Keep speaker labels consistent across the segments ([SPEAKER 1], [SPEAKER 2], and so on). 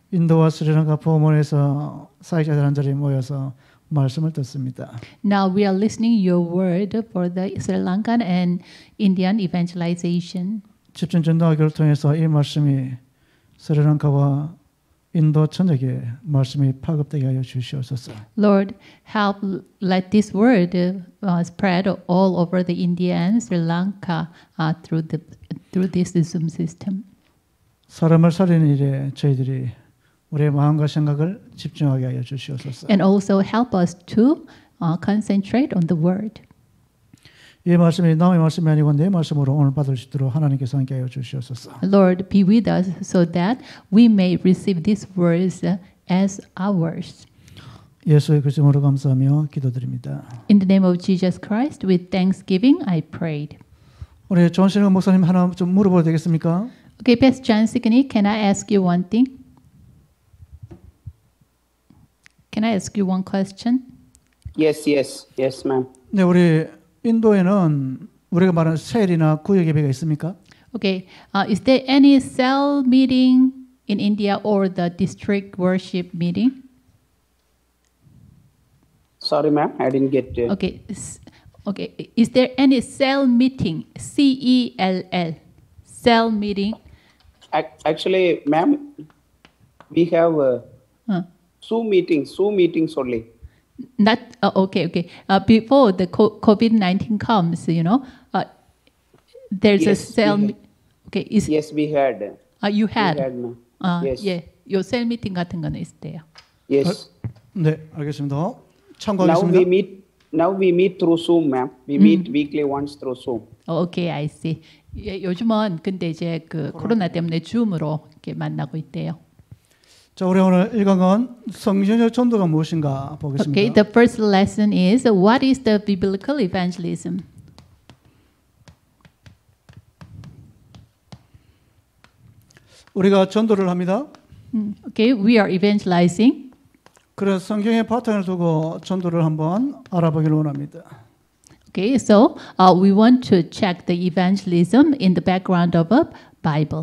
[SPEAKER 1] 인도와 스리랑카 포문에서 사역자들 한 자리에 모여서 말씀을 듣습니다.
[SPEAKER 2] Now we are listening your word for the Sri Lankan and Indian evangelization.
[SPEAKER 1] 집중 전도하기를 통해서 이 말씀이 스리랑카와 인도 전역에 말씀이 파급되게 하여 주시옵소서.
[SPEAKER 2] Lord, help let this word spread all over the India and Sri Lanka through this Zoom system.
[SPEAKER 1] 사람을 살리는 일에 저희들이 우리의 마음과 생각을 집중하게 하여 주시옵소서.
[SPEAKER 2] And also help us to concentrate on the word.
[SPEAKER 1] 이 말씀이 남의 말씀이 아니고 내 말씀으로 오늘 받을 수 있도록 하나님께서 함께 하여 주시옵소서.
[SPEAKER 2] Lord, be with us so that we may receive these words as ours.
[SPEAKER 1] 예수의 그 이름으로 감사하며 기도드립니다.
[SPEAKER 2] In the name of Jesus Christ, with thanksgiving, I prayed.
[SPEAKER 1] 우리 존신호 목사님 하나 좀 물어봐도 되겠습니까?
[SPEAKER 2] Okay, Pastor John Sikani, can I ask you one thing? Can I ask you one question?
[SPEAKER 3] Yes, ma'am.
[SPEAKER 1] 네, 우리 인도에는 우리가 말하는 셀이나 구역 예배가 있습니까?
[SPEAKER 2] Okay, is there any cell meeting in India or the district worship meeting?
[SPEAKER 3] Sorry, ma'am, I didn't get you.
[SPEAKER 2] Okay, okay. Is there any cell meeting? CELL, cell meeting.
[SPEAKER 3] Actually, ma'am, we have Zoom meetings only.
[SPEAKER 2] Not okay. Before the COVID-19 comes, there's a
[SPEAKER 3] Yes,
[SPEAKER 2] cell.
[SPEAKER 3] we
[SPEAKER 2] Okay,
[SPEAKER 3] Yes, we had.
[SPEAKER 2] you had.
[SPEAKER 3] We had, ma'am. Yes.
[SPEAKER 2] Yeah, your cell meeting 같은 거는 있대요.
[SPEAKER 3] Yes.
[SPEAKER 1] 네, 알겠습니다.
[SPEAKER 3] Now
[SPEAKER 1] 참고하겠습니다.
[SPEAKER 3] we meet through Zoom, ma'am. We meet weekly once through Zoom.
[SPEAKER 2] Okay, I see. 예, 요즘은 근데 이제 그 코로나 때문에 줌으로 이렇게 만나고 있대요.
[SPEAKER 1] 자, 우리 오늘 1강은 성경적 전도가 무엇인가 보겠습니다.
[SPEAKER 2] Okay, the first lesson is what is the biblical evangelism?
[SPEAKER 1] 우리가 전도를 합니다.
[SPEAKER 2] Okay, we are evangelizing.
[SPEAKER 1] 그래서 성경의 바탕을 두고 전도를 한번 알아보기를 원합니다.
[SPEAKER 2] Okay, so we want to check the evangelism in the background of a Bible.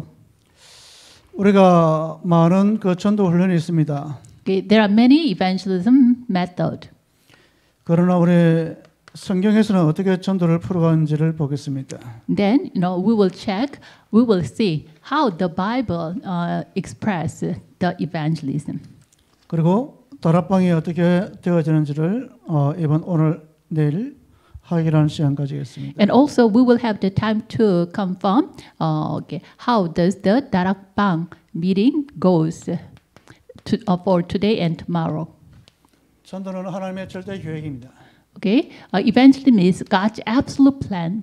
[SPEAKER 1] 우리가 많은 그 전도 훈련이 있습니다.
[SPEAKER 2] Okay, there are many evangelism methods.
[SPEAKER 1] 그러나 우리 성경에서는 어떻게 전도를 풀어가는지를 보겠습니다.
[SPEAKER 2] Then, we will check, we will see how the Bible express the evangelism.
[SPEAKER 1] 그리고 다락방이 어떻게 되어지는지를 이번 오늘 내일 확인하는 시간 가지겠습니다.
[SPEAKER 2] And also, we will have the time to confirm, how does the darakbang meeting goes for today and tomorrow.
[SPEAKER 1] 전도는 하나님의 절대 계획입니다.
[SPEAKER 2] Okay, evangelism is God's absolute plan.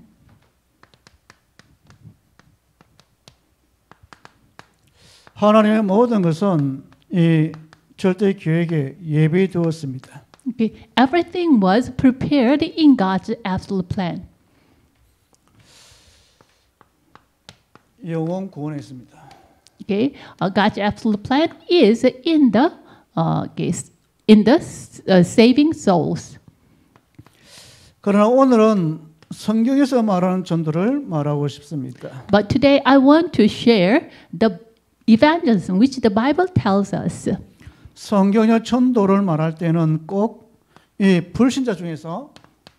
[SPEAKER 1] 하나님의 모든 것은 이 절대 계획에 예비해 두었습니다.
[SPEAKER 2] Okay, everything was prepared in God's absolute plan.
[SPEAKER 1] 영혼 구원에 있습니다.
[SPEAKER 2] Okay, God's absolute plan is in the saving souls.
[SPEAKER 1] 그러나 오늘은 성경에서 말하는 전도를 말하고 싶습니다.
[SPEAKER 2] But today I want to share the evangelism which the Bible tells us.
[SPEAKER 1] 성경의 전도를 말할 때는 꼭 이 불신자 중에서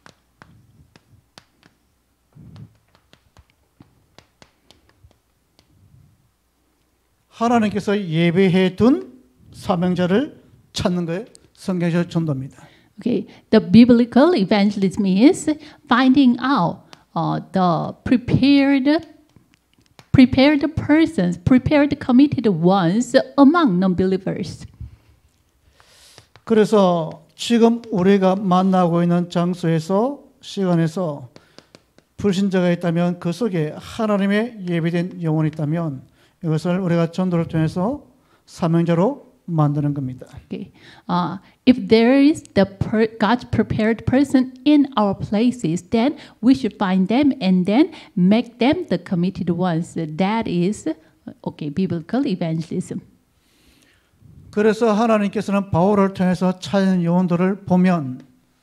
[SPEAKER 1] 하나님께서 예배해 둔 사명자를 찾는 것이 성경적 전도입니다.
[SPEAKER 2] Okay, the biblical evangelism is finding out the prepared persons, prepared committed ones among non-believers.
[SPEAKER 1] 그래서 지금 우리가 만나고 있는 장소에서 시간에서 불신자가 있다면 그 속에 하나님의 예비된 영혼이 있다면 이것을 우리가 전도를 통해서 사명자로 만드는 겁니다.
[SPEAKER 2] Okay. If there is God's prepared person in our places, then we should find them and then make them the committed ones. That is, biblical evangelism.
[SPEAKER 1] 그래서 하나님께서는 바울을 통해서 찾은 영혼들을 보면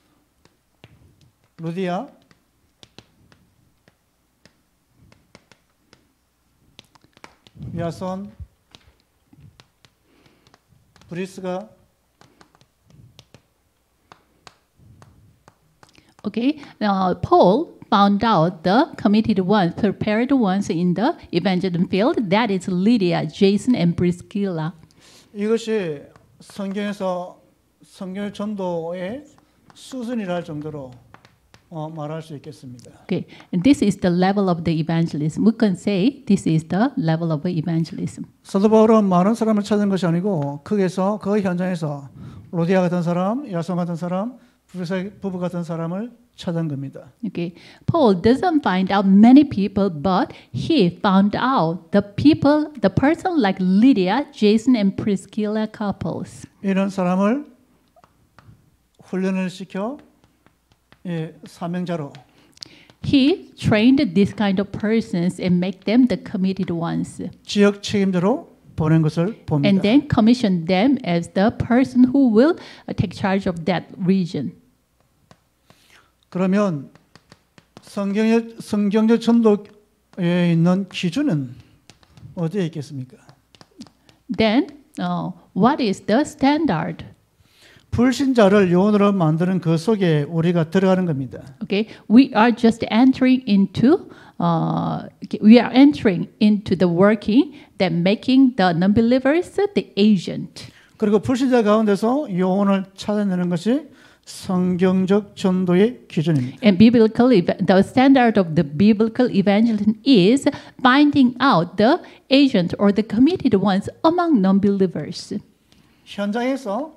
[SPEAKER 1] 루디아, 야손, 브리스가
[SPEAKER 2] Okay, Paul found out the committed ones, prepared ones in the evangelism field. That is Lydia, Jason, and Priscilla.
[SPEAKER 1] 이것이 성경에서 성경의 전도의 수준이라 할 정도로 말할 수 있겠습니다.
[SPEAKER 2] Okay, and this is the level of the evangelism. We can say this is the level of evangelism.
[SPEAKER 1] 사도 바울은 많은 사람을 찾은 것이 아니고 거기에서 그 현장에서 로디아 같은 사람, 야손 같은 사람, 부부 같은 사람을 찾은 겁니다.
[SPEAKER 2] Okay, Paul doesn't find out many people, but he found out the people, the person like Lydia, Jason, and Priscilla couples.
[SPEAKER 1] 이런 사람을 훈련을 시켜 사명자로
[SPEAKER 2] He trained this kind of persons and make them the committed ones,
[SPEAKER 1] 지역 책임자로 보낸 것을 봅니다.
[SPEAKER 2] and then commission them as the person who will take charge of that region.
[SPEAKER 1] 그러면 성경적 전도에 있는 기준은 어디에 있겠습니까?
[SPEAKER 2] Then, what is the standard?
[SPEAKER 1] 불신자를 요원으로 만드는 그 속에 우리가 들어가는 겁니다.
[SPEAKER 2] Okay, we are just entering into the working that making the non-believers the agent.
[SPEAKER 1] 그리고 불신자 가운데서 요원을 찾아내는 것이 성경적 전도의 기준입니다.
[SPEAKER 2] And the standard of the biblical evangelism is finding out the agent or the committed ones among non-believers.
[SPEAKER 1] 현장에서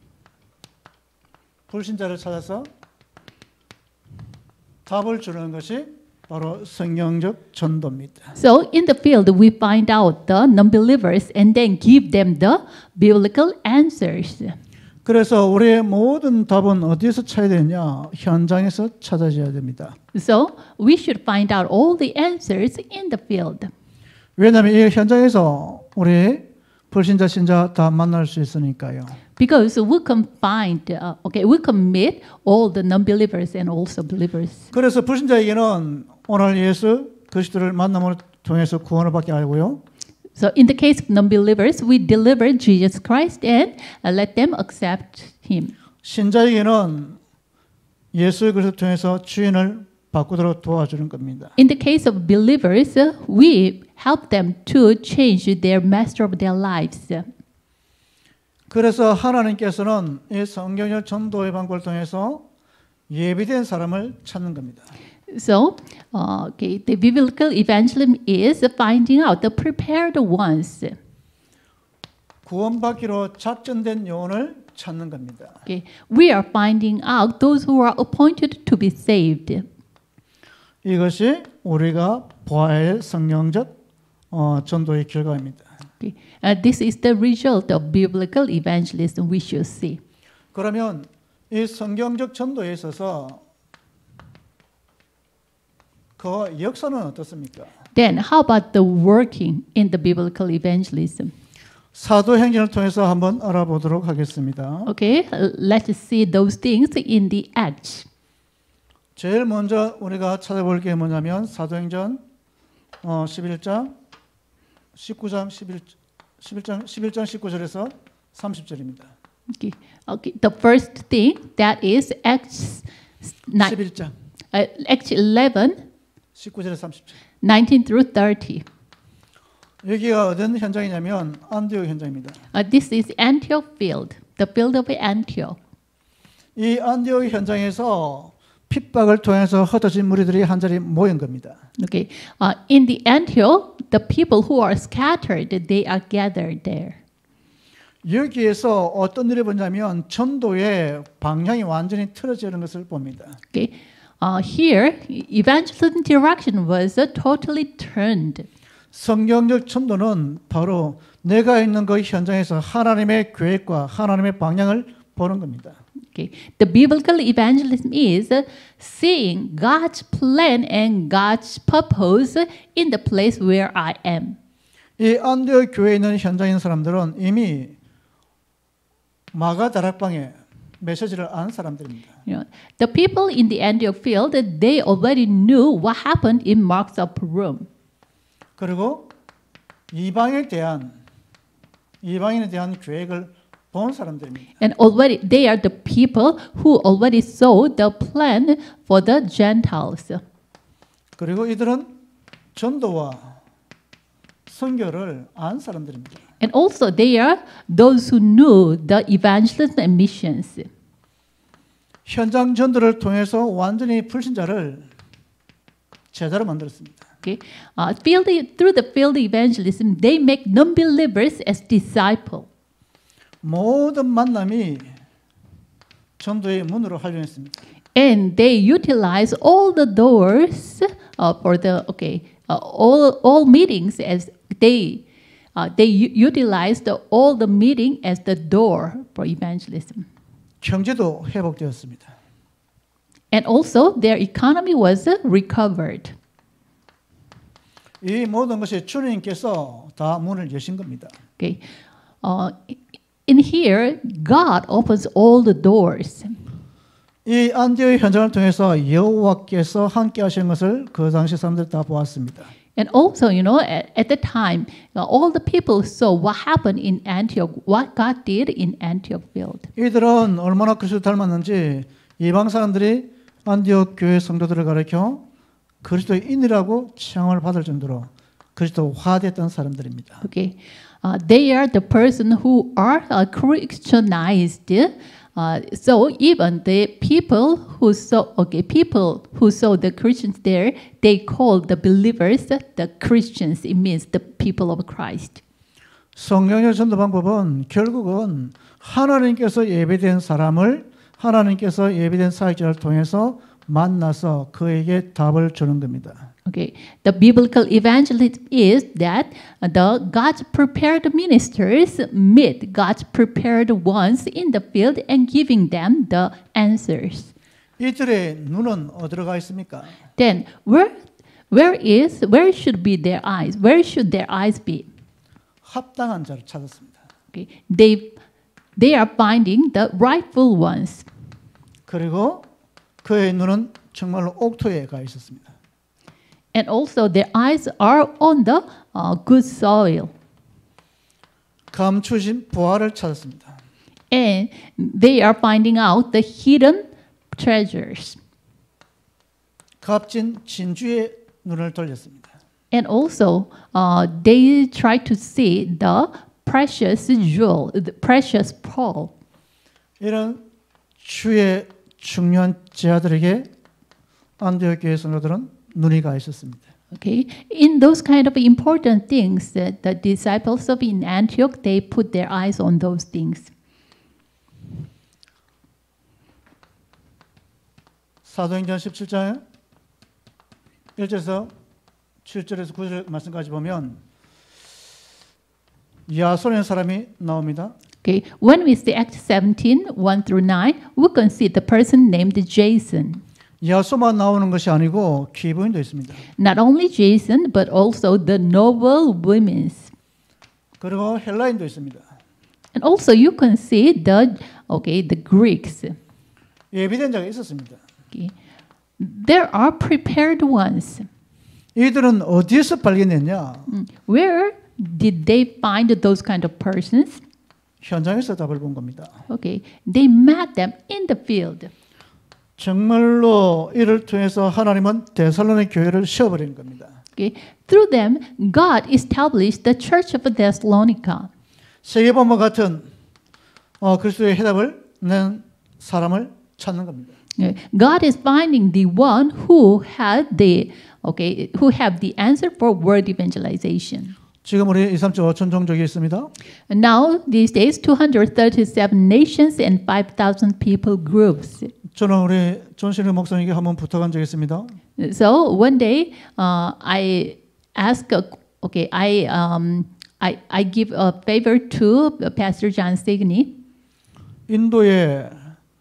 [SPEAKER 1] 불신자를 찾아서 답을 주는 것이 바로 성경적 전도입니다.
[SPEAKER 2] So in the field, we find out the non-believers and then give them the biblical answers.
[SPEAKER 1] 그래서 우리의 모든 답은 어디에서 찾아야 되냐? 현장에서 찾아져야 됩니다.
[SPEAKER 2] So we should find out all the answers in the field.
[SPEAKER 1] 왜냐하면 이 현장에서 우리 불신자 신자 다 만날 수 있으니까요.
[SPEAKER 2] Because we can we can meet all the non-believers and also believers.
[SPEAKER 1] 그래서 불신자에게는 오늘 예수 그리스도를 만남을 통해서 구원을 받게 하고요.
[SPEAKER 2] So in the case of non-believers, we deliver Jesus Christ and let them accept Him.
[SPEAKER 1] 신자에게는 예수 그리스도 통해서 주인을 바꾸도록 도와주는 겁니다.
[SPEAKER 2] In the case of believers, we help them to change their master of their lives.
[SPEAKER 1] 그래서 하나님께서는 이 성경적 전도의 방법을 통해서 예비된 사람을 찾는 겁니다.
[SPEAKER 2] So, the biblical evangelism is finding out the prepared ones.
[SPEAKER 1] 구원받기로 작정된 영혼을 찾는 겁니다.
[SPEAKER 2] Okay, we are finding out those who are appointed to be saved.
[SPEAKER 1] 이것이 우리가 보아야 할 성경적 전도의 결과입니다.
[SPEAKER 2] Okay. This is the result of biblical evangelism we should see.
[SPEAKER 1] 그러면 이 성경적 전도에 있어서 그 역사는 어떻습니까?
[SPEAKER 2] Then, how about the working in the biblical evangelism?
[SPEAKER 1] 사도행전을 통해서 한번 알아보도록 하겠습니다.
[SPEAKER 2] Okay, let's see those things in the Acts.
[SPEAKER 1] 제일 먼저 우리가 찾아볼 게 뭐냐면 사도행전 11장 19절에서 30절입니다.
[SPEAKER 2] Okay. The first thing that is Acts
[SPEAKER 1] 11장
[SPEAKER 2] Acts 11,
[SPEAKER 1] 19절에서 30절.
[SPEAKER 2] 19 through 30.
[SPEAKER 1] 여기가 어떤 현장이냐면 안디옥 현장입니다.
[SPEAKER 2] This is Antioch field, the field of Antioch.
[SPEAKER 1] 이 안디옥 현장에서 핍박을 통해서 흩어진 무리들이 한 자리 모인 겁니다.
[SPEAKER 2] Okay, in the Antioch, the people who are scattered, they are gathered there.
[SPEAKER 1] 여기에서 어떤 일이 보냐면 전도의 방향이 완전히 틀어지는 것을 봅니다.
[SPEAKER 2] Okay, here evangelism direction was totally turned.
[SPEAKER 1] 성경적 전도는 바로 내가 있는 그 현장에서 하나님의 계획과 하나님의 방향을 보는 겁니다.
[SPEAKER 2] Okay, the biblical evangelism is seeing God's plan and God's purpose in the place where I am.
[SPEAKER 1] 이 안디옥 교회에 있는 현장에 있는 사람들은 이미 마가 다락방에 메시지를 아는 사람들입니다.
[SPEAKER 2] You know, the people in the Antioch field, they already knew what happened in Mark's upper room.
[SPEAKER 1] 그리고 이방인에 대한 계획을 본 사람들입니다.
[SPEAKER 2] And already they are the people who already saw the plan for the Gentiles.
[SPEAKER 1] 그리고 이들은 전도와 선교를 안 사람들입니다.
[SPEAKER 2] And also they are those who knew the evangelism and missions.
[SPEAKER 1] 현장 전도를 통해서 완전히 불신자를 제자로 만들었습니다.
[SPEAKER 2] Okay, through the field evangelism, they make non-believers as disciples.
[SPEAKER 1] 모든 만남이 전도의 문으로 활용했습니다.
[SPEAKER 2] And they utilize all the doors for the all meetings as they utilized all the meeting as the door for evangelism.
[SPEAKER 1] 경제도 회복되었습니다.
[SPEAKER 2] And also their economy was recovered.
[SPEAKER 1] 이 모든 것이 주님께서 다 문을 여신 겁니다.
[SPEAKER 2] Okay, in here God opens all the doors.
[SPEAKER 1] 이 안디오의 현장을 통해서 여호와께서 함께 하신 것을 그 당시 사람들 다 보았습니다.
[SPEAKER 2] And also, you know, at the time, all the people saw what happened in Antioch, what God did in Antioch field.
[SPEAKER 1] 이들은 얼마나 그리스도 닮았는지 이방 사람들이 안디옥 교회 성도들을 가리켜 그리스도인이라고 칭함을 받을 정도로 그리스도화됐던 사람들입니다.
[SPEAKER 2] Okay, they are the person who are Christianized. So even the people who saw the Christians there, they called the believers the Christians. It means the people of Christ.
[SPEAKER 1] 성령의 전도 방법은 결국은 하나님께서 예배된 사람을 하나님께서 예배된 사역자를 통해서 만나서 그에게 답을 주는 겁니다.
[SPEAKER 2] Okay, the biblical evangelism is that the God's prepared ministers meet God's prepared ones in the field and giving them the answers.
[SPEAKER 1] 이들의 눈은 어디로 가 있습니까?
[SPEAKER 2] Then where should be their eyes? Where should their eyes be?
[SPEAKER 1] 합당한 자를 찾았습니다.
[SPEAKER 2] Okay, they are finding the rightful ones.
[SPEAKER 1] 그리고 그의 눈은 정말로 옥토에 가 있었습니다.
[SPEAKER 2] And also their eyes are on the good soil.
[SPEAKER 1] 감추신 부활을 찾았습니다.
[SPEAKER 2] And they are finding out the hidden treasures.
[SPEAKER 1] 값진 진주의 눈을 돌렸습니다.
[SPEAKER 2] And also they try to see the precious jewel, the precious pearl.
[SPEAKER 1] 이런 주의 중요한 제자들에게 안디옥 교회 성도들은 눈이 가 있었습니다.
[SPEAKER 2] Okay, in those kind of important things, that the disciples of in Antioch, they put their eyes on those things.
[SPEAKER 1] 사도행전 17장 1절에서 7절에서 9절 말씀까지 보면 야손의 사람이 나옵니다.
[SPEAKER 2] Okay, when we see Acts 17, 1 through 9, we can see the person named Jason.
[SPEAKER 1] 야소만 나오는 것이 아니고 귀부인도 있습니다.
[SPEAKER 2] Not only Jason, but also the noble women.
[SPEAKER 1] 그리고 헬라인도 있습니다.
[SPEAKER 2] And also you can see the Greeks.
[SPEAKER 1] 예비된 자가 있었습니다.
[SPEAKER 2] Okay. There are prepared ones.
[SPEAKER 1] 이들은 어디에서 발견했냐?
[SPEAKER 2] Where did they find those kind of persons?
[SPEAKER 1] 현장에서 답을 본 겁니다.
[SPEAKER 2] Okay, they met them in the field.
[SPEAKER 1] 정말로 이를 통해서 하나님은 데살로니가 교회를 세워버린 겁니다.
[SPEAKER 2] Okay, through them, God established the Church of Thessalonica.
[SPEAKER 1] 세계본과 같은 그리스도의 해답을 낸 사람을 찾는 겁니다.
[SPEAKER 2] God is finding the one who have the answer for world evangelization.
[SPEAKER 1] 지금 우리 2,5천 종족이 있습니다.
[SPEAKER 2] And now these days, 237 nations and 5,000 people groups.
[SPEAKER 1] 저는 우리 존신의 목사님에게 한번 부탁한 적이 있습니다.
[SPEAKER 2] So one day, I ask, I give a favor to Pastor John Signy.
[SPEAKER 1] 인도의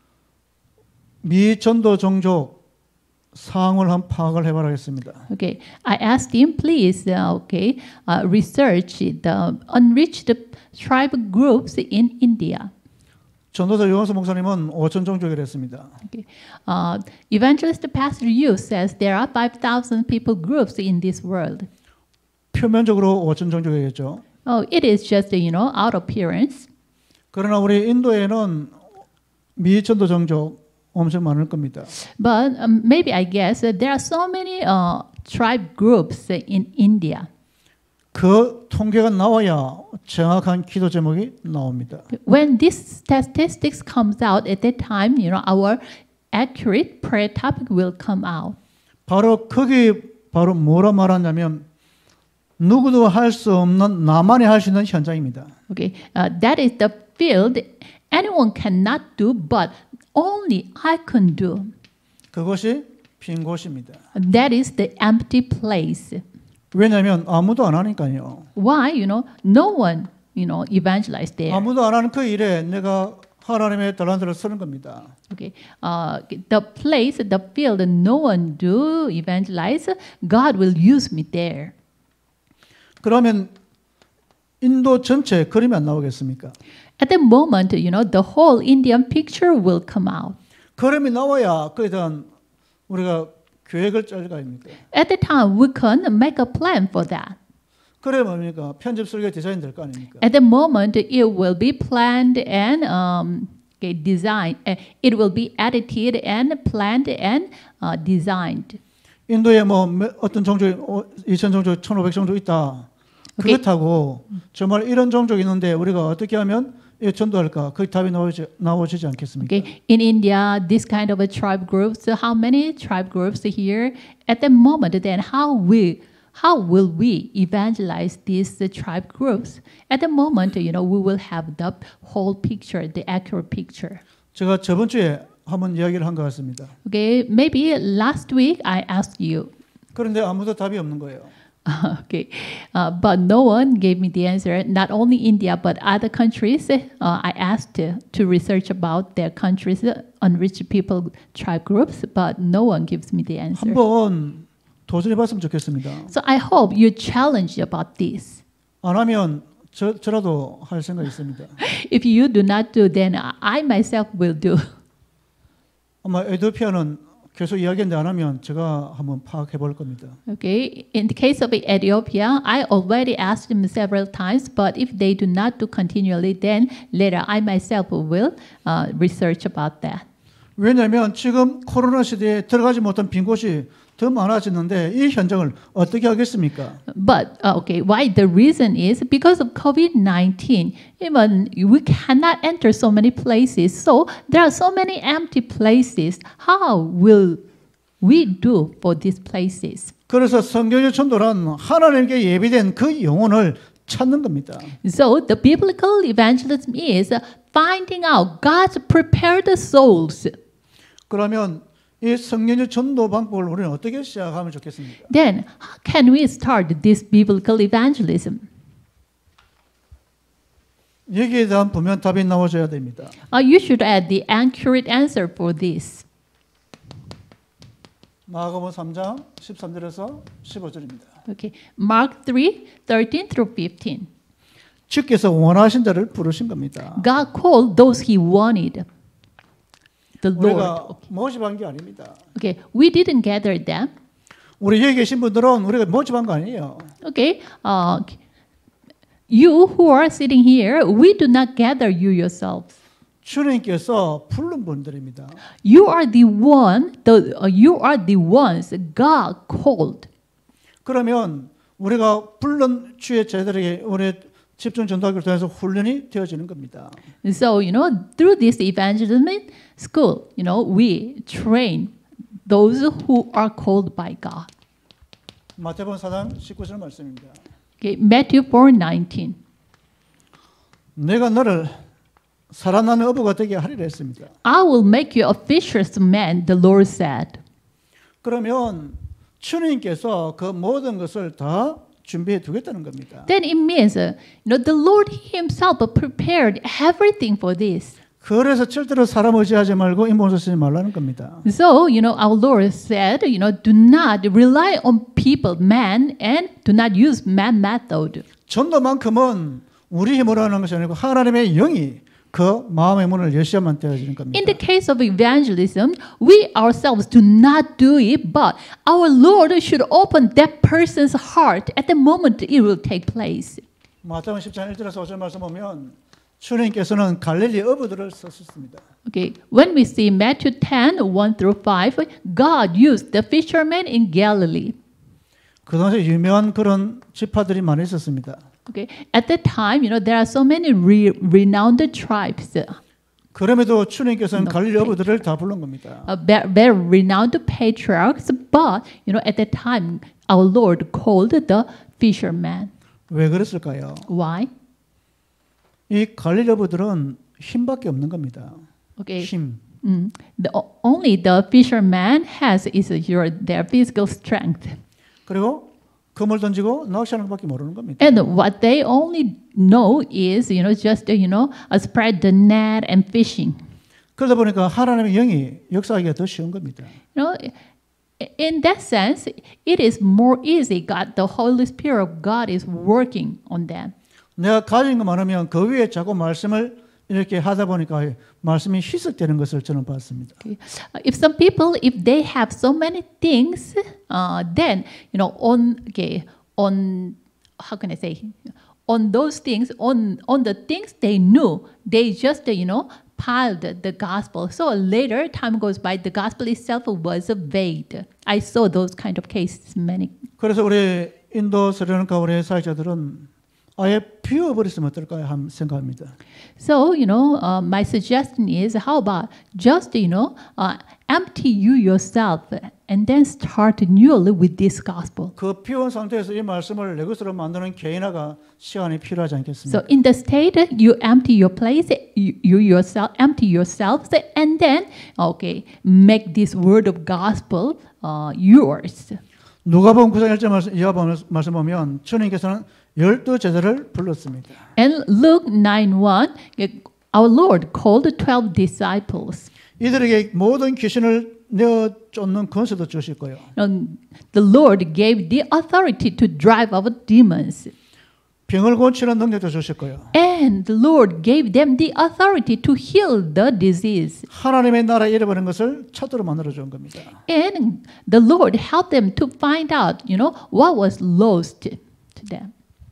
[SPEAKER 1] 미전도 종족 상황을 한 파악을 해봐라 했습니다.
[SPEAKER 2] Okay, I asked him, please, research the unreached tribe groups in India.
[SPEAKER 1] 전도자 요한수 목사님은 5천 종족이라 했습니다.
[SPEAKER 2] Okay. Evangelist Pastor Yu says there are 5,000 people groups in this world.
[SPEAKER 1] 표면적으로 5천 종족이겠죠.
[SPEAKER 2] Oh, it is just, out appearance.
[SPEAKER 1] 그러나 우리 인도에는 미전도 종족 엄청 많을 겁니다.
[SPEAKER 2] But maybe I guess there are so many tribe groups in India.
[SPEAKER 1] 그 통계가 나와야 정확한 기도 제목이 나옵니다.
[SPEAKER 2] When this statistics comes out at that time, our accurate prayer topic will come out.
[SPEAKER 1] 바로 거기 바로 뭐라 말하냐면 누구도 할 수 없는 나만이 할 수 있는 현장입니다.
[SPEAKER 2] Okay, that is the field anyone cannot do, but only I can do.
[SPEAKER 1] 그것이 빈 곳입니다.
[SPEAKER 2] That is the empty place.
[SPEAKER 1] 왜냐하면 아무도 안 하니까요.
[SPEAKER 2] Why? No one, evangelize there.
[SPEAKER 1] 아무도 안 하는 그 일에 내가 하나님의 달란트를 쓰는 겁니다.
[SPEAKER 2] Okay, the place, the field, no one do evangelize. God will use me there.
[SPEAKER 1] 그러면 인도 전체 그림이 안 나오겠습니까?
[SPEAKER 2] At the moment, the whole Indian picture will come out.
[SPEAKER 1] 그림이 나와야 그에 대한 우리가 계획을 짤 거 아닙니까?
[SPEAKER 2] At the time, we can make a plan for that.
[SPEAKER 1] 그래 뭡니까? 편집 설계 디자인 될 거 아닙니까?
[SPEAKER 2] At the moment, it will be planned and designed. It will be edited and planned and designed.
[SPEAKER 1] 인도에 뭐 어떤 종족이 2,000 종족, 1,500 종족 있다. 그렇다고 정말 이런 종족이 있는데 우리가 어떻게 하면 전도할까? 그 답이 나오지 않겠습니까?
[SPEAKER 2] Okay. In India, this kind of a tribe groups. So how many tribe groups here at the moment? Then how will we evangelize these tribe groups? At the moment, we will have the whole picture, the accurate picture.
[SPEAKER 1] 제가 저번 주에 한번 이야기를 한 것 같습니다.
[SPEAKER 2] Okay, maybe last week I asked you.
[SPEAKER 1] 그런데 아무도 답이 없는 거예요.
[SPEAKER 2] Okay, but no one gave me the answer. Not only India, but other countries. I asked to research about their countries, unreached people, tribe groups, but no one gives me the answer.
[SPEAKER 1] 한번 도전해봤으면 좋겠습니다.
[SPEAKER 2] So I hope you challenge about this.
[SPEAKER 1] 안 하면 저라도 할 생각이 있습니다.
[SPEAKER 2] If you do not do, then I myself will do.
[SPEAKER 1] 아마 에티오피아는 계속 이야기했는데 안 하면 제가 한번 파악해 볼 겁니다.
[SPEAKER 2] Okay, in the case of Ethiopia, I already asked them several times, but if they do not do continually, then later I myself will research about that.
[SPEAKER 1] 왜냐하면 지금 코로나 시대에 들어가지 못한 빈 곳이 더 많아지는데 이 현장을 어떻게 하겠습니까?
[SPEAKER 2] But okay, why the reason is because of COVID-19. Even we cannot enter so many places, so there are so many empty places. How will we do for these places?
[SPEAKER 1] 그래서 성경의 전도란 하나님께 예비된 그 영혼을 찾는 겁니다.
[SPEAKER 2] So the biblical evangelism is finding out God's prepared souls.
[SPEAKER 1] 그러면 이 성령의 전도 방법을 우리는 어떻게 시작하면 좋겠습니까?
[SPEAKER 2] Then how can we start this biblical evangelism?
[SPEAKER 1] 여기에 대한 분명 답이 나와줘야 됩니다.
[SPEAKER 2] You should add the accurate answer for this.
[SPEAKER 1] 마가복음 3장 13절에서 15절입니다.
[SPEAKER 2] Okay, Mark 3:13 through 15.
[SPEAKER 1] 주께서 원하신 자를 부르신 겁니다.
[SPEAKER 2] God called those He wanted. The Lord.
[SPEAKER 1] 우리가 모집한 게 아닙니다.
[SPEAKER 2] Okay, we didn't gather them.
[SPEAKER 1] 우리 여기 계신 분들은 우리가 모집한 거 아니에요.
[SPEAKER 2] Okay, you who are sitting here, we do not gather you yourselves.
[SPEAKER 1] 주님께서 부른 분들입니다.
[SPEAKER 2] You are the ones God called.
[SPEAKER 1] 그러면 우리가 불른 주의 제자들에게 우리 집중 전도학교를 통해서 훈련이 되어지는 겁니다.
[SPEAKER 2] So, through this evangelism school, we train those who are called by God.
[SPEAKER 1] 마태복음 4장 19절 말씀입니다.
[SPEAKER 2] Okay, Matthew 4:19.
[SPEAKER 1] 내가 너를 살아나는 어부가 되게 하리라 했습니다.
[SPEAKER 2] I will make you a fisherman, the Lord said.
[SPEAKER 1] 그러면 주님께서 그 모든 것을 다 준비해 두겠다는 겁니다.
[SPEAKER 2] Then it means, the Lord Himself prepared everything for this.
[SPEAKER 1] 그래서 절대로 사람 의지하지 말고 인본서 쓰지 말라는 겁니다.
[SPEAKER 2] So, our Lord said, do not rely on people, man, and do not use man method.
[SPEAKER 1] 전도만큼은 우리 힘으로 하는 것이 아니고 하나님의 영이 그 마음의 문을 여셔야만 되어지는 겁니다.
[SPEAKER 2] In the case of evangelism, we ourselves do not do it, but our Lord should open that person's heart at the moment it will take place.
[SPEAKER 1] 마태복음 10장 1절에서 5절 말씀 보면 주님께서는 갈릴리 어부들을 썼습니다.
[SPEAKER 2] Okay, when we see Matthew 10, 1 through 5, God used the fishermen in Galilee.
[SPEAKER 1] 그 당시에 유명한 그런 지파들이 많이 있었습니다.
[SPEAKER 2] Okay, at that time, there are so many renowned tribes,
[SPEAKER 1] 그럼에도 주님께서는 갈릴리 어부들을 다 부른 겁니다.
[SPEAKER 2] very renowned patriarchs, but at that time, our Lord called the fishermen.
[SPEAKER 1] 왜 그랬을까요?
[SPEAKER 2] Why?
[SPEAKER 1] 이 갈릴리 어부들은 힘밖에 없는 겁니다.
[SPEAKER 2] Okay.
[SPEAKER 1] 힘.
[SPEAKER 2] Only the fisherman has is their physical strength.
[SPEAKER 1] 그리고 그물 던지고 낚시하는 것밖에 모르는 겁니다.
[SPEAKER 2] And what they only know is, just, spread the net and fishing.
[SPEAKER 1] 그러다 보니까 하나님의 영이 역사하기가 더 쉬운 겁니다.
[SPEAKER 2] In that sense, it is more easy. The Holy Spirit of God is working on them.
[SPEAKER 1] 내가 가진 거 많으면 그 위에 자꾸 말씀을 이렇게 하다 보니까 말씀이 희석되는 것을 저는 봤습니다.
[SPEAKER 2] Okay. If some people, if they have so many things, then on how can I say, on those things, on the things they knew, they just piled the gospel. So later, time goes by, the gospel itself was veiled. I saw those kind of cases many.
[SPEAKER 1] 그래서 우리 인도 스리랑카 우리 사역자들은 아예 비워버렸으면 어떨까 생각합니다.
[SPEAKER 2] So my suggestion is, how about just empty you yourself and then start newly with this gospel.
[SPEAKER 1] 그 비운 상태에서 이 말씀을 내 것으로 만드는 개인화가 시간이 필요하지 않겠습니까?
[SPEAKER 2] So in the state, you empty your place, you yourself empty yourselves, and then make this word of gospel yours.
[SPEAKER 1] 누가복음 9장 1절 이하 말씀 보면 주님께서는 12제자를 불렀습니다.
[SPEAKER 2] And Luke 9:1, our Lord called 12 disciples.
[SPEAKER 1] 이들에게 모든 귀신을 내어 쫓는 권세도 주실 거예요.
[SPEAKER 2] The Lord gave the authority to drive out demons.
[SPEAKER 1] 병을 고치는 능력도 주실 거예요.
[SPEAKER 2] And the Lord gave them the authority to heal the disease.
[SPEAKER 1] 하나님의 나라에 잃어버린 것을 찾도록 만들어 준 겁니다.
[SPEAKER 2] And the Lord helped them to find out, what was lost to them.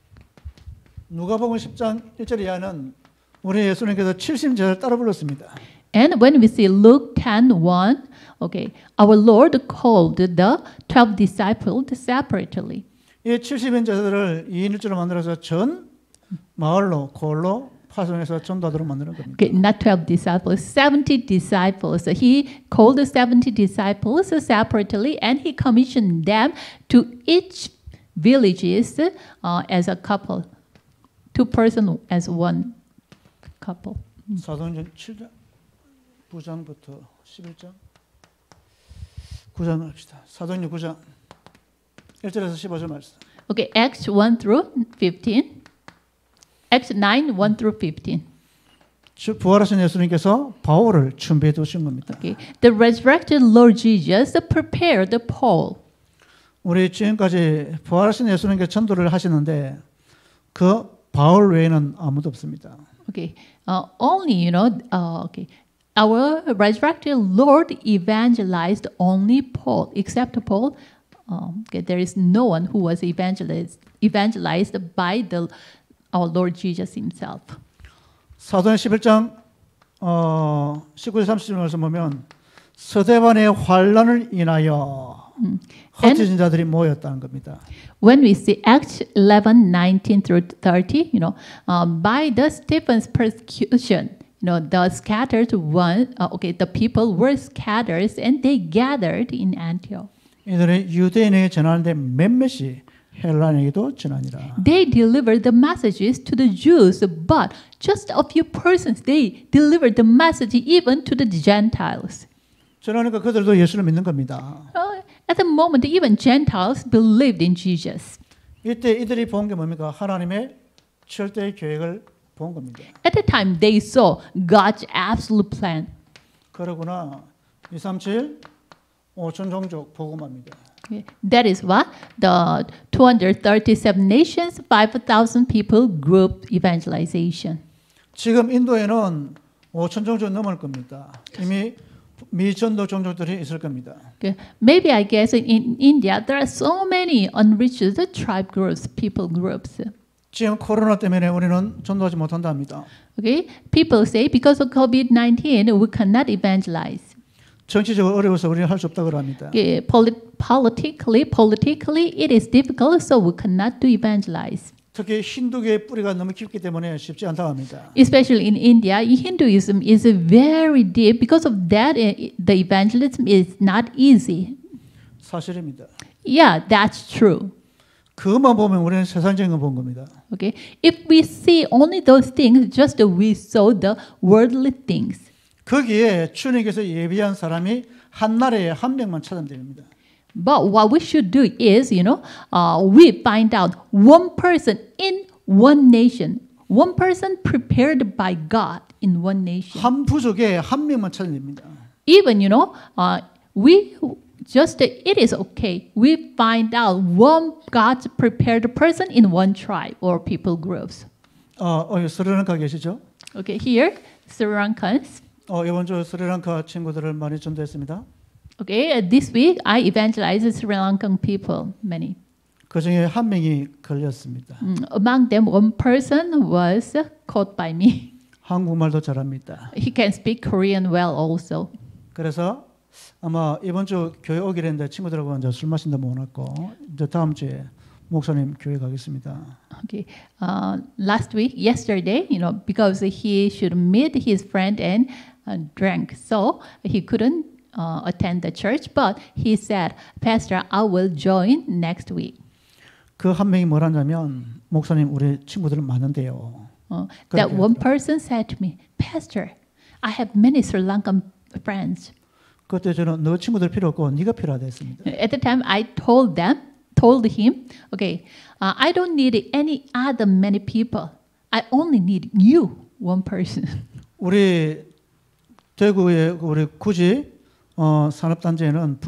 [SPEAKER 1] 누가복음 10장 1절 이하는 우리 예수님께서 70제자를 따로 불렀습니다.
[SPEAKER 2] And when we see Luke 10:1, our Lord called the 12 disciples separately.
[SPEAKER 1] 이 70인 제자들을 2인 1조로 만들어서 전 마을로 골로 파송해서 전도하도록 만드는 겁니다.
[SPEAKER 2] Not 12 disciples, 70 disciples. He called the 70 disciples separately, and he commissioned them to each villages as a couple, 2 persons as one couple.
[SPEAKER 1] 사도행전 7장 9장부터 11장 9장을 합시다. 사도행전 9장 1절에서 15절 말씀.
[SPEAKER 2] Okay, Acts 1 through 15. Acts 9, 1 through 15.
[SPEAKER 1] 부활하신 예수님께서 바울을 준비해 두신 겁니다.
[SPEAKER 2] Okay. The resurrected Lord Jesus prepared Paul.
[SPEAKER 1] 우리 지금까지 부활하신 예수님께 전도를 하시는데 그 바울 외에는 아무도 없습니다.
[SPEAKER 2] Okay. Only, our resurrected Lord evangelized only Paul, except Paul. There is no one who was evangelized by our Lord Jesus himself.
[SPEAKER 1] 사도행 11장 19절 30절 말씀 보면 서대반의 환란을 인하여 흩어진 자들이 모였다는 겁니다.
[SPEAKER 2] When we see Acts 11, 19 through 30, by the Stephen's persecution, the scattered one, the people were scattered and they gathered in Antioch.
[SPEAKER 1] 이들은 유대인에게 전하는데 몇몇이 헬라인에게도 전하니라.
[SPEAKER 2] They delivered the messages to the Jews, but just a few persons they delivered the message even to the Gentiles.
[SPEAKER 1] 전하니까 그들도 예수를 믿는 겁니다.
[SPEAKER 2] At the moment, even Gentiles believed in Jesus.
[SPEAKER 1] 이때 이들이 본 게 뭡니까? 하나님의 절대 계획을 본 겁니다.
[SPEAKER 2] At the time, they saw God's absolute plan.
[SPEAKER 1] 그러구나 237 5천 종족 복음합니다.
[SPEAKER 2] That is what the 237 nations, 5,000 people group evangelization.
[SPEAKER 1] 지금 인도에는 5천 종족 넘을 겁니다. 이미 미전도 종족들이 있을 겁니다.
[SPEAKER 2] Maybe I guess in India there are so many unreached tribe groups, people groups.
[SPEAKER 1] 지금 코로나 때문에 우리는 전도하지 못한다 합니다.
[SPEAKER 2] Okay, people say because of COVID-19 we cannot evangelize.
[SPEAKER 1] 정치적으로 어려워서 우리는 할 수 없다고 합니다.
[SPEAKER 2] Okay, politically it is difficult, so we cannot do evangelize.
[SPEAKER 1] 특히 힌두교의 뿌리가 너무 깊기 때문에 쉽지 않다고 합니다.
[SPEAKER 2] Especially in India, Hinduism is very deep. Because of that, the evangelism is not easy.
[SPEAKER 1] 사실입니다.
[SPEAKER 2] Yeah, that's true.
[SPEAKER 1] 그것만 보면 우리는 세상적인 거 본 겁니다.
[SPEAKER 2] Okay, if we see only those things, just we saw the worldly things.
[SPEAKER 1] 거기에 주님께서 예비한 사람이 한 나라에 한 명만 찾으면 됩니다.
[SPEAKER 2] But what we should do is, we find out one person in one nation, one person prepared by God in one nation.
[SPEAKER 1] 한 부족에 한 명만 찾으면 됩니다.
[SPEAKER 2] Even, we just, it is okay. We find out one God's prepared person in one tribe or people groups.
[SPEAKER 1] 스리랑카 계시죠?
[SPEAKER 2] Okay, here, Sri Lankans.
[SPEAKER 1] 이번 주 스리랑카 친구들을 많이 전도했습니다.
[SPEAKER 2] Okay, this week I evangelized Sri Lankan people, many.
[SPEAKER 1] 그 중에 한 명이 걸렸습니다.
[SPEAKER 2] Among them, one person was caught by me.
[SPEAKER 1] 한국말도 잘합니다.
[SPEAKER 2] He can speak Korean well also.
[SPEAKER 1] 그래서 아마 이번 주 교회 오기로 했는데 친구들하고 이제 술 마신다 못 왔고 이제 다음 주에 목사님 교회 가겠습니다.
[SPEAKER 2] Okay, last week, yesterday, because he should meet his friend and drank, so he couldn't attend the church. But he said, "Pastor, I will join next week."
[SPEAKER 1] 그 한 명이 뭐라냐면 목사님 우리 친구들 많은데요.
[SPEAKER 2] That one person said to me, "Pastor, I have many Sri Lankan friends."
[SPEAKER 1] 그때 저는 너 친구들 필요 없고 네가 필요하다 했습니다.
[SPEAKER 2] At the time, I told him, okay, I don't need any other many people. I only need you, one person.
[SPEAKER 1] 우리 대구의 우리 구지 산업단지에는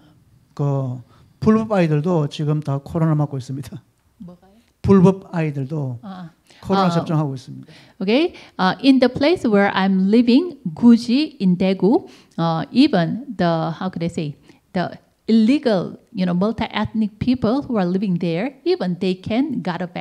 [SPEAKER 1] 불법 아이들도 지금 다 코로나 맞고 있습니다.
[SPEAKER 2] 뭐가요?
[SPEAKER 1] 불법 아이들도 코로나 접종하고 있습니다.
[SPEAKER 2] Okay, in the place where I'm living, Guji in Daegu, even the the illegal, multi-ethnic people who are living there, even they can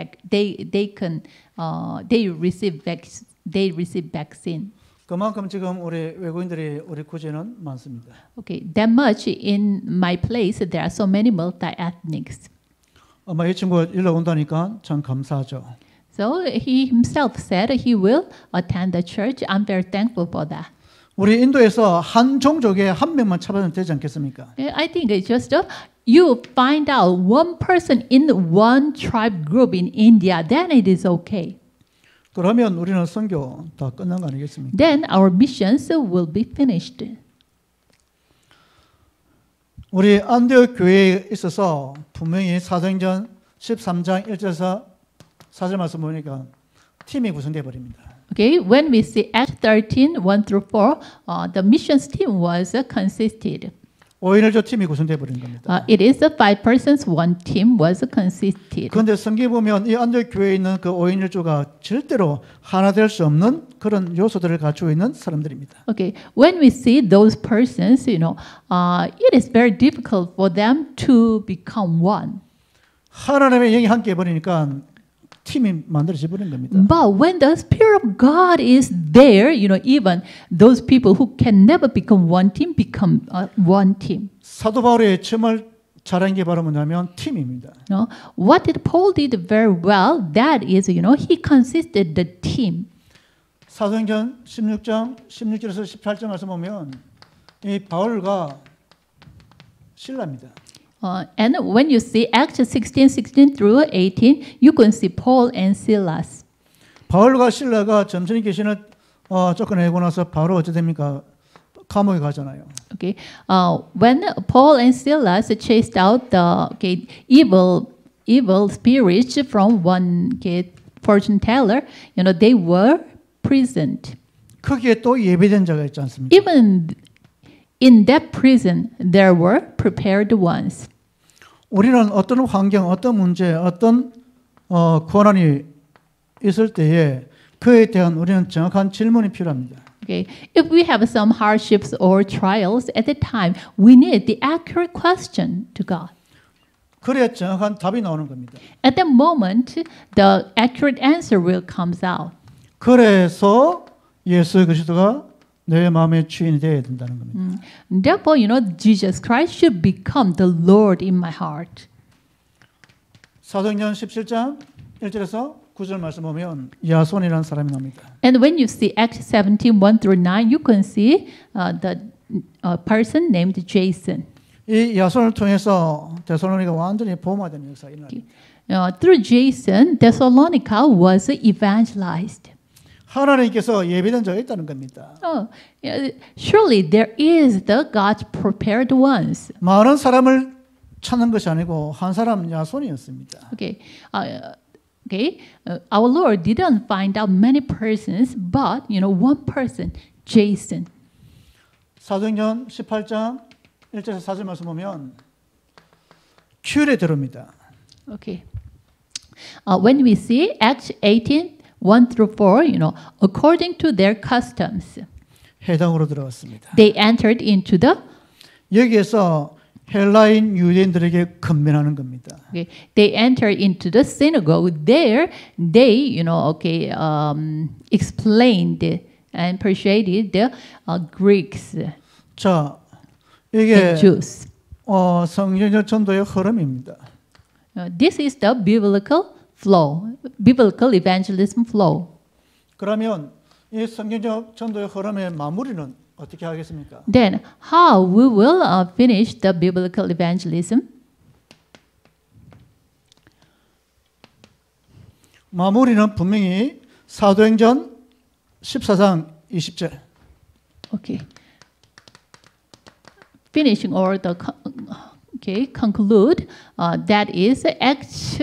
[SPEAKER 2] receive vaccine.
[SPEAKER 1] 그만큼 지금 우리 외국인들이 우리 구지는 많습니다.
[SPEAKER 2] Okay, that much in my place, there are so many multi-ethnics.
[SPEAKER 1] 아마 이 친구가 연락 온다니까 참 감사하죠.
[SPEAKER 2] So he himself said he will attend the church. I'm very thankful for that.
[SPEAKER 1] 우리 인도에서 한 종족에 한 명만 찾아면 되지 않겠습니까?
[SPEAKER 2] I think it's just you find out one person in one tribe group in India, then it is okay.
[SPEAKER 1] 그러면 우리는 선교 다 끝난 거 아니겠습니까?
[SPEAKER 2] Then our missions will be finished.
[SPEAKER 1] 우리 안디옥 교회에 있어서 분명히 사도행전 13장 1절에서 4절 말씀 보니까 팀이 구성돼 버립니다.
[SPEAKER 2] Okay, when we see Acts 13, 1 through 4, the missions team was consisted.
[SPEAKER 1] 5인일조 팀이 구성돼 버린 겁니다.
[SPEAKER 2] It is a 5 persons, one team was consisted.
[SPEAKER 1] 그런데 성경에 보면 이 안디옥 교회에 있는 그 5인일조가 절대로 하나 될 수 없는 그런 요소들을 갖추고 있는 사람들입니다.
[SPEAKER 2] Okay, when we see those persons, it is very difficult for them to become one.
[SPEAKER 1] 하나님의 영이 함께 해버리니까 팀이 만들어져 버린 겁니다.
[SPEAKER 2] But when the Spirit of God is there, even those people who can never become one team become one team.
[SPEAKER 1] 사도 바울의 정말 잘한 게 바로 뭐냐면 팀입니다.
[SPEAKER 2] What did Paul did very well, that is, he consisted the team.
[SPEAKER 1] 사도행전 16장 16절에서 18절 말씀 보면 이 바울과 실라입니다.
[SPEAKER 2] And when you see Acts 16 through 18, you can see Paul and Silas.
[SPEAKER 1] 바울과 실라가 점선이 계시는 쫓겨내고 나서 바로 어찌 됩니까? 감옥에 가잖아요.
[SPEAKER 2] Okay, when Paul and Silas chased out the evil spirits from one fortune teller, they were imprisoned.
[SPEAKER 1] 거기에 또 예배된 자가 있지 않습니까?
[SPEAKER 2] Even in that prison, there were prepared ones.
[SPEAKER 1] 우리는 어떤 환경, 어떤 문제, 어떤 고난이 있을 때에 그에 대한 우리는 정확한 질문이 필요합니다.
[SPEAKER 2] Okay, if we have some hardships or trials at the time, we need the accurate question to God.
[SPEAKER 1] 그래야 정확한 답이 나오는 겁니다.
[SPEAKER 2] At that moment, the accurate answer will comes out.
[SPEAKER 1] 그래서 예수 그리스도가 내 마음의 주인이 되어야 된다는 겁니다.
[SPEAKER 2] Therefore, Jesus Christ should become the Lord in my heart.
[SPEAKER 1] 사도행전 17장 1절에서 9절 말씀 보면 야손이라는 사람이 나옵니다.
[SPEAKER 2] And when you see Acts 17, 1 through 9, you can see the person named Jason.
[SPEAKER 1] 이 야손을 통해서 데살로니가 완전히 보호마되는 역사가 일어납니다.
[SPEAKER 2] Through Jason, Thessalonica was evangelized.
[SPEAKER 1] 하나님께서 예비된 자가 있다는 겁니다.
[SPEAKER 2] Surely there is the God's prepared ones.
[SPEAKER 1] 많은 사람을 찾는 것이 아니고 한 사람 야손이었습니다.
[SPEAKER 2] Okay. Our Lord didn't find out many persons, but one person, Jason.
[SPEAKER 1] 사도행전 18장 1절에서 4절 말씀 보면 큐레 들어옵니다.
[SPEAKER 2] Okay. When we see Acts 18, 1 through 4, according to their customs,
[SPEAKER 1] 회당으로 들어갔습니다.
[SPEAKER 2] they entered into the.
[SPEAKER 1] 여기에서 헬라인 유대인들에게 건면하는 겁니다.
[SPEAKER 2] Okay, they entered into the synagogue. There, they, explained and persuaded the Greeks
[SPEAKER 1] 자, 이게
[SPEAKER 2] and Jews.
[SPEAKER 1] 성경적 전도의 흐름입니다.
[SPEAKER 2] This is the biblical flow, biblical evangelism flow.
[SPEAKER 1] 그러면 이 성경적 전도의 흐름의 마무리는 어떻게 하겠습니까?
[SPEAKER 2] Then, how we will finish the biblical evangelism?
[SPEAKER 1] 마무리는 분명히 사도행전 14장 20절.
[SPEAKER 2] Okay. Finishing or the conclude. That is Acts.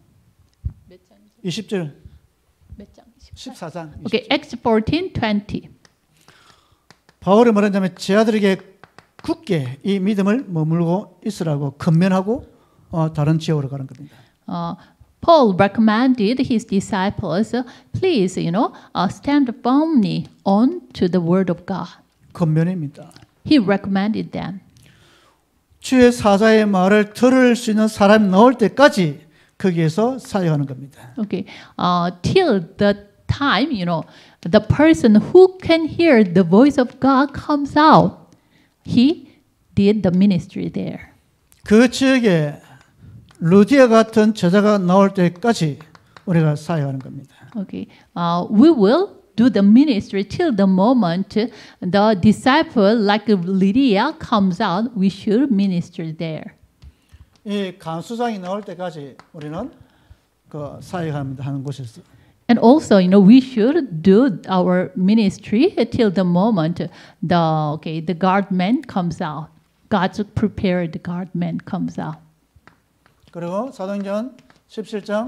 [SPEAKER 1] 20절. 14장. 20절.
[SPEAKER 2] Okay, Acts 14:20.
[SPEAKER 1] 바울이 말하자면 제 아들에게 굳게 이 믿음을 머물고 있으라고 건면하고 다른 지역으로 가는 겁니다.
[SPEAKER 2] Paul recommended his disciples, please, stand firmly on to the word of God.
[SPEAKER 1] 건면입니다.
[SPEAKER 2] He recommended them.
[SPEAKER 1] 주의 사자의 말을 들을 수 있는 사람이 나올 때까지 거기에서 사역하는 겁니다.
[SPEAKER 2] Okay, till the time, the person who can hear the voice of God comes out, he did the ministry there.
[SPEAKER 1] 그 지역에 루디아 같은 제자가 나올 때까지 우리가 사역하는 겁니다.
[SPEAKER 2] Okay, we will do the ministry till the moment the disciple like Lydia comes out. We should minister there.
[SPEAKER 1] 이 간수장이 나올 때까지 우리는 그 사역합니다 하는 곳에서.
[SPEAKER 2] And also, we should do our ministry till the moment the guardman comes out. God's prepared guardman comes out.
[SPEAKER 1] 그리고 사도행전 17장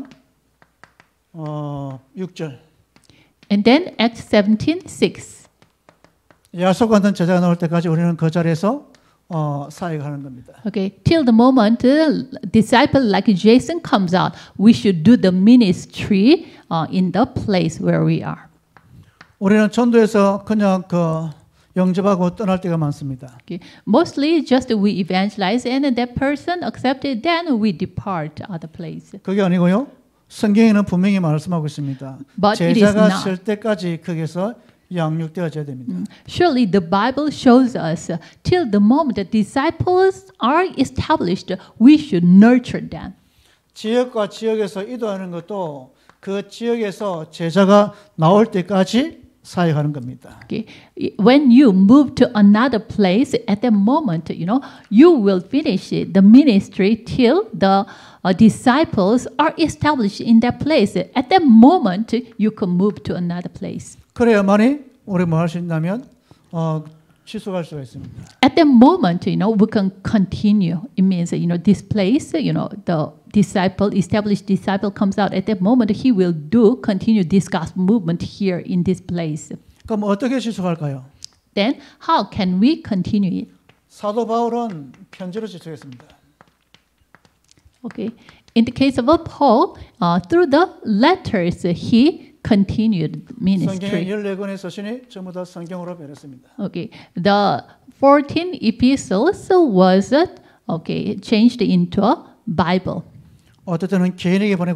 [SPEAKER 1] 6절.
[SPEAKER 2] And then Acts 17:6.
[SPEAKER 1] 야속 같은 제자가 나올 때까지 우리는 그 자리에서 사역하는 겁니다.
[SPEAKER 2] Okay, till the moment disciple like Jason comes out, we should do the ministry in the place where we are.
[SPEAKER 1] 우리는 전도에서 그냥 영접하고 떠날 때가 많습니다.
[SPEAKER 2] Okay. Mostly just we evangelize and that person accepted, then we depart other place.
[SPEAKER 1] 그게 아니고요. 성경에는 분명히 말씀하고 있습니다.
[SPEAKER 2] But it is
[SPEAKER 1] 제자가
[SPEAKER 2] not.
[SPEAKER 1] 설 때까지 거기서 양육되어져야 됩니다.
[SPEAKER 2] Surely the Bible shows us till the moment the disciples are established, we should nurture them.
[SPEAKER 1] 지역과 지역에서 이동하는 것도 그 지역에서 제자가 나올 때까지 사역하는 겁니다.
[SPEAKER 2] Okay. When you move to another place, at that moment, you will finish the ministry till the disciples are established in that place. At that moment, you can move to another place.
[SPEAKER 1] 그래야만이 우리 뭐 할 수 있냐면 지속할 수가 있습니다.
[SPEAKER 2] At that moment, we can continue. It means, this place, the established disciple comes out. At that moment, he will continue this gospel movement here in this place.
[SPEAKER 1] 그럼 어떻게 지속할까요?
[SPEAKER 2] Then, how can we continue it?
[SPEAKER 1] 사도 바울은 편지로 지속했습니다.
[SPEAKER 2] Okay. In the case of Paul, through the letters, he continued ministry.
[SPEAKER 1] 성경의 14권의 서신이 전부 다 성경으로 변했습니다.
[SPEAKER 2] Okay. The 14 epistles was changed into a Bible.
[SPEAKER 1] 어떤 때는 개인에게 보내고요.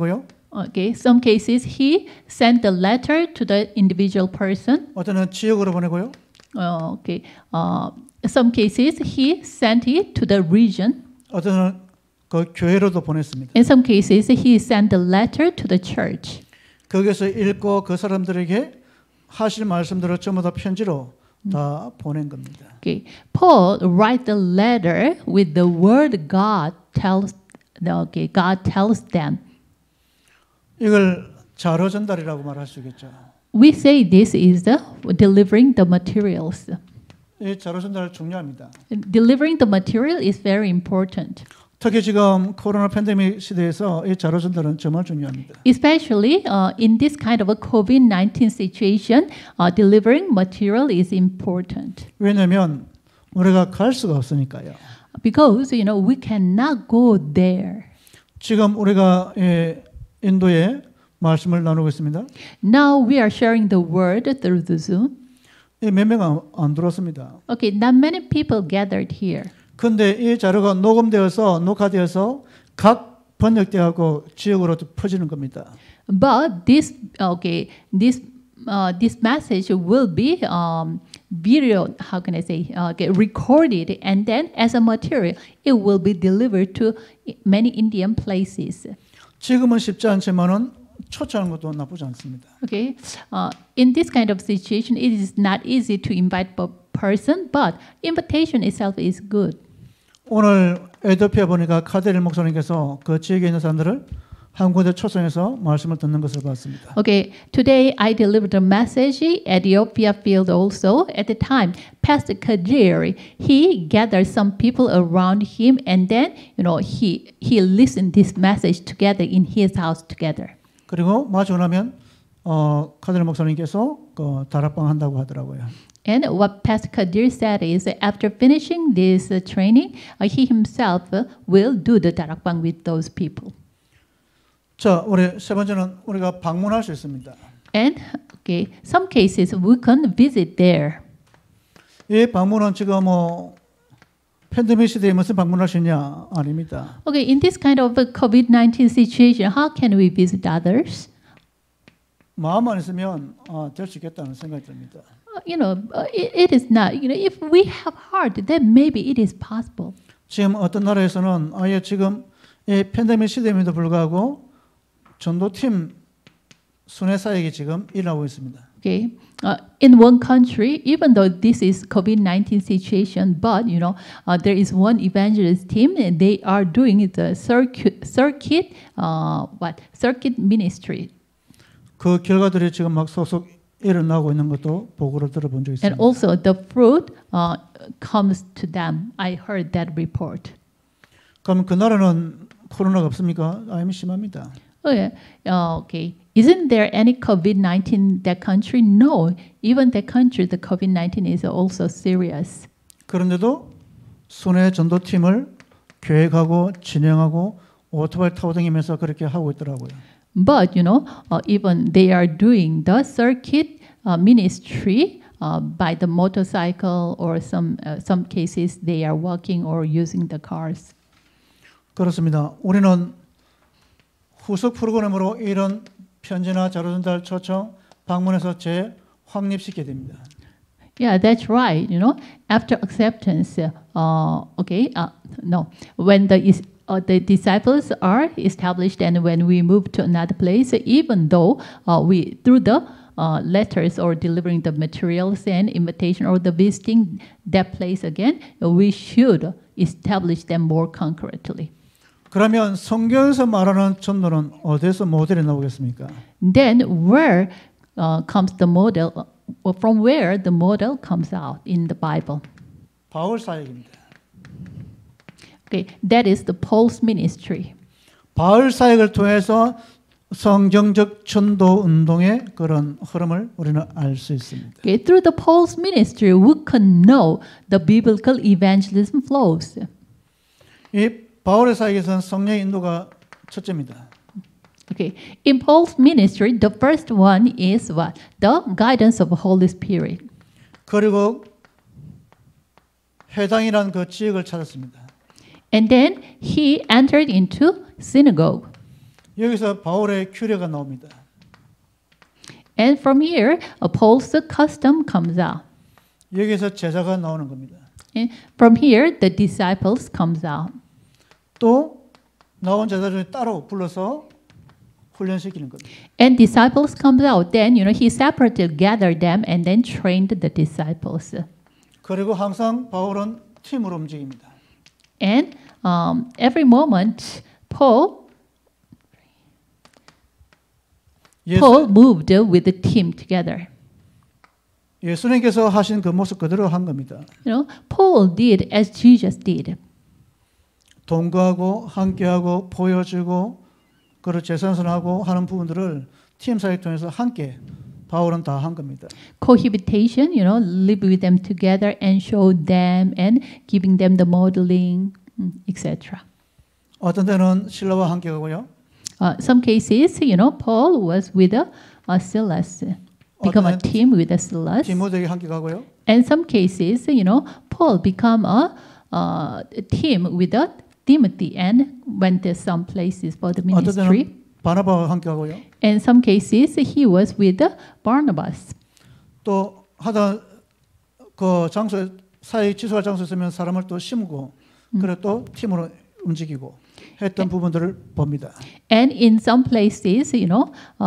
[SPEAKER 2] Okay, some cases he sent the letter to the individual person.
[SPEAKER 1] 어떤 지역으로 보내고요.
[SPEAKER 2] Okay, some cases he sent it to the region.
[SPEAKER 1] 어떤 그 교회로도 보냈습니다.
[SPEAKER 2] In some cases he sent the letter to the church.
[SPEAKER 1] 거기서 읽고 그 사람들에게 하실 말씀들을 전부 다 편지로 다 보낸 겁니다.
[SPEAKER 2] Okay, Paul write the letter with the word God tells. Okay, God tells them.
[SPEAKER 1] 이걸 자료 전달이라고 말할 수 있겠죠.
[SPEAKER 2] We say this is the delivering the materials.
[SPEAKER 1] 이 자료 전달 중요합니다.
[SPEAKER 2] Delivering the material is very important.
[SPEAKER 1] 특히 지금 코로나 팬데믹 시대에서 이 자료 전달은 정말 중요합니다.
[SPEAKER 2] Especially in this kind of a COVID-19 situation, delivering material is important.
[SPEAKER 1] 왜냐하면 우리가 갈 수가 없으니까요.
[SPEAKER 2] Because we cannot go there.
[SPEAKER 1] 지금 우리가 인도에 말씀을 나누고 있습니다.
[SPEAKER 2] Now we are sharing the word through the Zoom.
[SPEAKER 1] 몇 명 안 들어왔습니다.
[SPEAKER 2] Okay, not many people gathered here.
[SPEAKER 1] 근데 이 자료가 녹화되어서 각 번역되고 지역으로 퍼지는 겁니다.
[SPEAKER 2] But this message will be video. How can I say? Get recorded, and then as a material, it will be delivered to many Indian places.
[SPEAKER 1] 지금은 쉽지 않지만은 초청하는 것도 나쁘지 않습니다.
[SPEAKER 2] Okay, in this kind of situation, it is not easy to invite a person, but invitation itself is good.
[SPEAKER 1] 오늘 에도피아 보니까 카데릴 목사님께서 그 지역에 있는 사람들을 한 군데 초청해서 말씀을 듣는 것을 봤습니다.
[SPEAKER 2] Okay, today I delivered a message at Ethiopia field also. At the time, Pastor Kadir, he gathered some people around him, and then he listened this message together in his house together.
[SPEAKER 1] 그리고 마치고 나면 카데릴 목사님께서 그 다락방 한다고 하더라고요.
[SPEAKER 2] And what Pastor Kadir said is after finishing this training, he himself will do the darakbang with those people.
[SPEAKER 1] 자, 우리 세 번째는 우리가 방문할 수 있습니다.
[SPEAKER 2] And okay, some cases we can visit there.
[SPEAKER 1] 이 방문은 지금 팬데믹 시대에 무슨 방문할 수 있냐? 아닙니다.
[SPEAKER 2] Okay, in this kind of a COVID-19 situation, how can we visit others?
[SPEAKER 1] 마음만 있으면 될 수 있겠다는 생각이 듭니다.
[SPEAKER 2] It is not. If we have heart, then maybe it is possible.
[SPEAKER 1] 지금 어떤 나라에서는 아예 지금 이 팬데믹 시대임에도 불구하고 전도팀 순회 사역이 지금 일어나고 있습니다.
[SPEAKER 2] Okay, in one country, even though this is COVID-19 situation, but there is one evangelist team, and they are doing the circuit ministry.
[SPEAKER 1] 그 결과들이 지금 막 속속 일어나고 있는 것도 보고를 들어본 적 있습니다.
[SPEAKER 2] And also the fruit comes to them. I heard that report.
[SPEAKER 1] 그럼 그 나라는 코로나가 없습니까? 아니면 심합니다.
[SPEAKER 2] Oh yeah. Okay. Isn't there any COVID-19 in that country? No. Even that country, the COVID-19 is also serious.
[SPEAKER 1] 그런데도 순회 전도팀을 계획하고 진행하고 오토바이 타고 다니면서 그렇게 하고 있더라고요.
[SPEAKER 2] But even they are doing the circuit ministry by the motorcycle, or some cases they are walking or using the cars.
[SPEAKER 1] 그렇습니다. 우리는 후속 프로그램으로 이런 편지나 자료 전달 초청 방문해서 재확립시켜야 됩니다.
[SPEAKER 2] Yeah, that's right. After acceptance, when the disciples are established, and when we move to another place, even though we through the letters or delivering the materials and invitation or the visiting that place again, we should establish them more concretely.
[SPEAKER 1] 그러면 성경에서 말하는 전도는 어디서 모델이 나오겠습니까?
[SPEAKER 2] Then where comes the model? From where the model comes out in the Bible?
[SPEAKER 1] 바울 사역입니다.
[SPEAKER 2] Okay, that is the Paul's ministry.
[SPEAKER 1] 바울 사역을 통해서 성경적 전도 운동의 그런 흐름을 우리는 알 수 있습니다.
[SPEAKER 2] Okay, through the Paul's ministry, we can know the biblical evangelism flows.
[SPEAKER 1] 이 바울의 사역에서는 성령의 인도가 첫째입니다.
[SPEAKER 2] Okay, in Paul's ministry, the first one is what? The guidance of the Holy Spirit.
[SPEAKER 1] 그리고 회당이라는 그 지역을 찾았습니다.
[SPEAKER 2] And then he entered into synagogue.
[SPEAKER 1] 여기서 바울의 규례가 나옵니다.
[SPEAKER 2] And from here, Paul's custom comes out.
[SPEAKER 1] 여기서 제자가 나오는 겁니다.
[SPEAKER 2] And from here, the disciples comes out.
[SPEAKER 1] 또 나온 제자들을 따로 불러서 훈련시키는 겁니다.
[SPEAKER 2] And disciples comes out. Then, he separately gathered them and then trained the disciples.
[SPEAKER 1] 그리고 항상 바울은 팀으로 움직입니다.
[SPEAKER 2] And every moment, Paul moved with the team together.
[SPEAKER 1] 예수님께서 하신 그 모습 그대로 한 겁니다.
[SPEAKER 2] Paul did as Jesus did.
[SPEAKER 1] 동거하고 함께하고 보여주고 그리고 재선선하고 하는 부분들을 팀 사역 통해서 함께 바울은 다 한 겁니다.
[SPEAKER 2] Cohabitation, live with them together and show them and giving them the modeling, etc.
[SPEAKER 1] 어떤 때는 실라와 함께 가고요.
[SPEAKER 2] Some cases, Paul was with Silas, become a team with Silas.
[SPEAKER 1] 디모데에게 함께 가고요.
[SPEAKER 2] And some cases, Paul become a team with Timothy and went to some places for the
[SPEAKER 1] 어떤
[SPEAKER 2] ministry.
[SPEAKER 1] 때는 바나바와 함께 가고요.
[SPEAKER 2] And some cases, he was with Barnabas.
[SPEAKER 1] 또 하다 그 장소에 사회 지소할 장소에 있으면 사람을 또 심고 그래 또 팀으로 움직이고 했던 부분들을 봅니다.
[SPEAKER 2] And in some places, the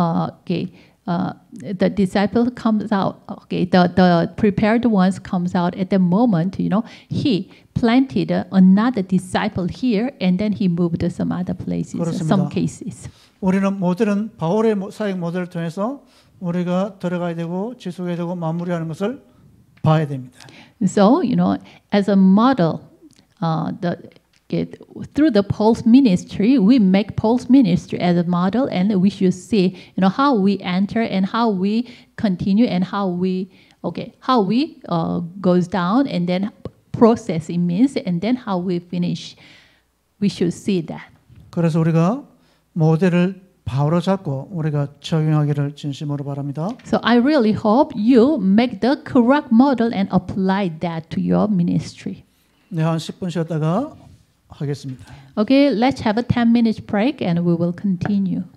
[SPEAKER 2] disciple comes out. The prepared ones comes out at the moment. He planted another disciple here, and then he moved to some other places.
[SPEAKER 1] 그렇습니다.
[SPEAKER 2] Some cases.
[SPEAKER 1] 우리는 모델은 바울의 사역 모델을 통해서 우리가 들어가야 되고 지속해야 되고 마무리하는 것을 봐야 됩니다.
[SPEAKER 2] So as a model, through the Paul's ministry, we make Paul's ministry as a model, and we should see, how we enter and how we continue and how we goes down and then process it means and then how we finish. We should see that.
[SPEAKER 1] 그래서 우리가 모델을 바로 잡고 우리가 적용하기를 진심으로 바랍니다.
[SPEAKER 2] So I really hope you make the correct model and apply that to your ministry.
[SPEAKER 1] 네, 한 10분 쉬었다가 하겠습니다.
[SPEAKER 2] Okay, let's have a 10 minutes break and we will continue.